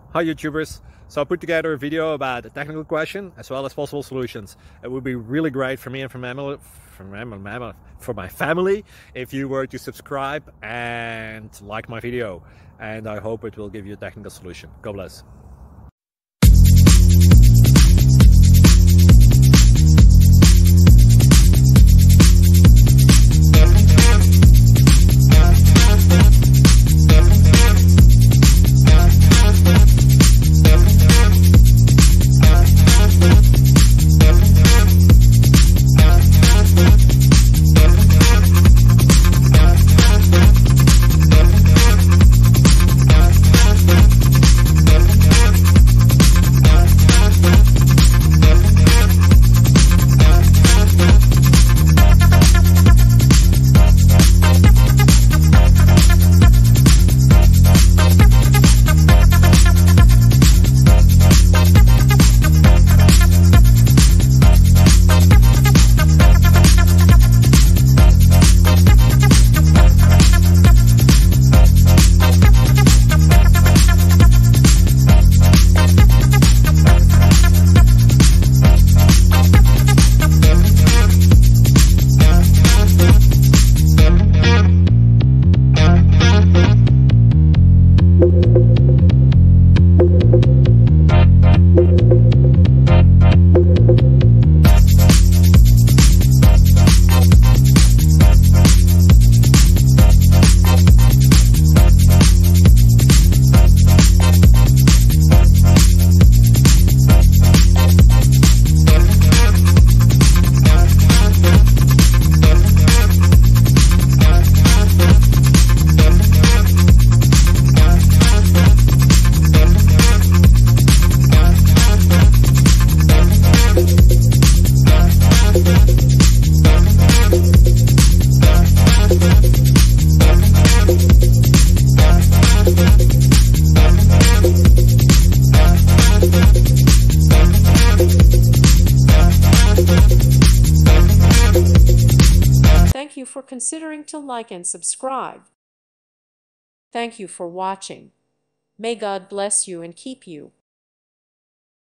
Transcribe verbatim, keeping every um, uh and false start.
Hi YouTubers. So I put together a video about a technical question as well as possible solutions. It would be really great for me and for my, for my, for my family if you were to subscribe and like my video. And I hope it will give you a technical solution. God bless. Thank you for considering to like and subscribe. Thank you for watching. May God bless you and keep you.